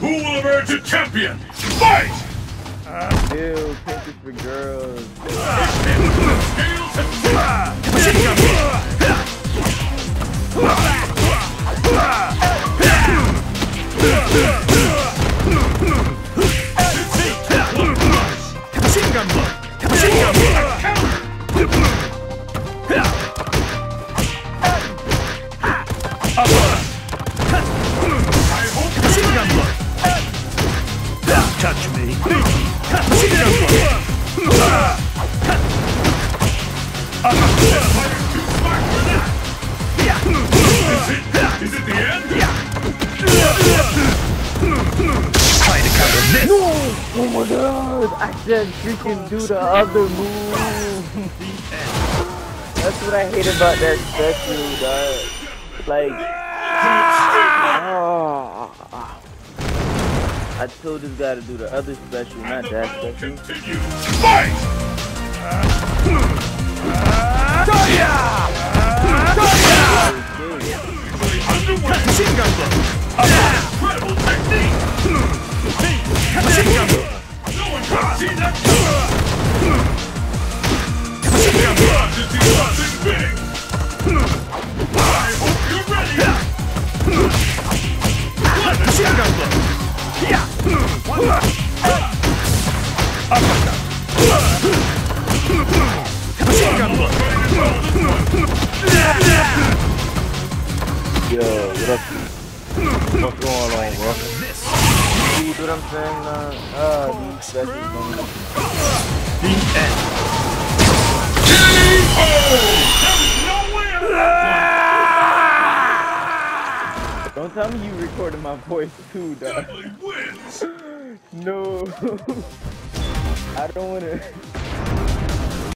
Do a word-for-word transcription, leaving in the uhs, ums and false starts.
Who will emerge a champion? Fight! Ew, pink is for girls. Machine gun blow! Machine gun blow! Machine gun blow! Don't touch me! Machine gun blow! Is it the end? Try to counter this! No! Oh my god! I said freaking do the other move! That's what I hate about that special, dog. Like... Oh. I told this guy to do the other special, not that special. Fight! Machine gun blow! Incredible technique! Machine gun blow! No one can see that! Machine gun blow! To see something big! I hope you're ready! Machine gun blow! Yeah! Uppercut! Machine gun blow! Yo, what up? What's going on, bro? See what I'm saying, man? Ah, these specials don't... The end. K O! There is no way out of Don't tell me you recorded my voice too, dog. Dudley wins! No. I don't wanna...